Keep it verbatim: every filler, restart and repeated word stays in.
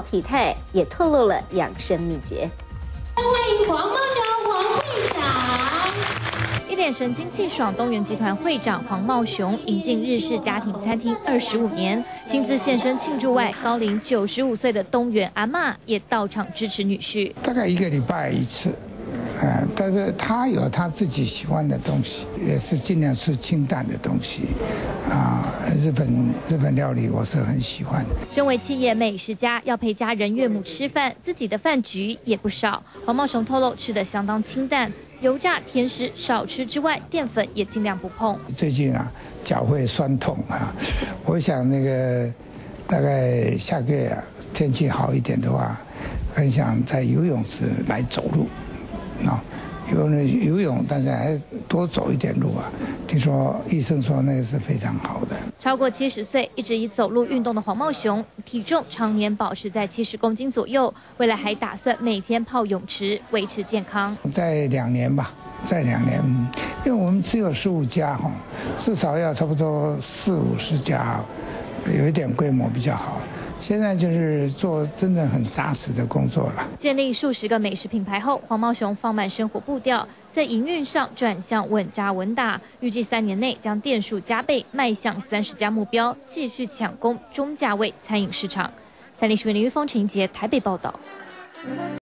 体态也透露了养生秘诀。 欢迎黄茂雄黄会长。 一脸神清气爽，东元集团会长黄茂雄引进日式家庭餐厅二十五年，亲自现身庆祝外，高龄九十五岁的东元阿嬷也到场支持女婿。 大概一个礼拜一次。 嗯，但是他有他自己喜欢的东西，也是尽量吃清淡的东西，啊，日本日本料理我是很喜欢。 身为企业美食家，要陪家人岳母吃饭，自己的饭局也不少。黄茂雄透露，吃得相当清淡，油炸甜食少吃之外，淀粉也尽量不碰。 最近啊，脚会酸痛啊，我想那个大概下个月啊，天气好一点的话，很想在游泳池来走路。 啊，游游泳，但是还多走一点路啊。听说医生说那个是非常好的。 超过七十岁，一直以走路运动的黄茂雄，体重常年保持在七十公斤左右。未来还打算每天泡泳池，维持健康。 在两年吧，在两年，因为我们只有十五家哈，至少要差不多四五十家，有一点规模比较好。 现在就是做真的很扎实的工作了。 建立数十个美食品牌后，黄茂雄放慢生活步调，在营运上转向稳扎稳打，预计三年内将店数加倍，迈向三十家目标，继续抢攻中价位餐饮市场。三立新闻林玉峰、陈杰台北报道。